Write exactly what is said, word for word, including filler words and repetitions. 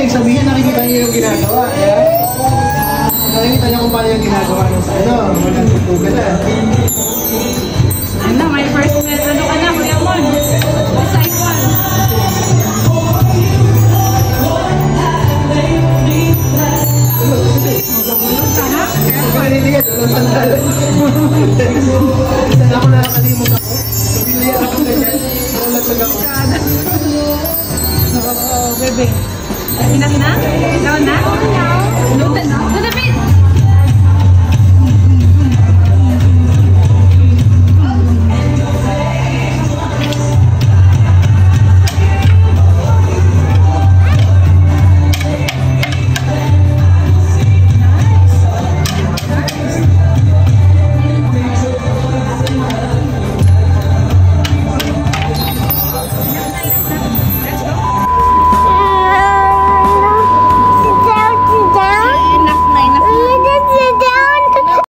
ibig sabihin, nakikita niyo yung ginagawa. Yeah? Nakikita niyo kung paano yung ginagawa ng sa ano. Walang tutugan na. Ano, my first met. Ano ka na, Kuya Mon? Decide one. Isa na ako nakakalimot ako. Pabili ako ganyan. Walang mag ako. Oo, bebe. Enough na?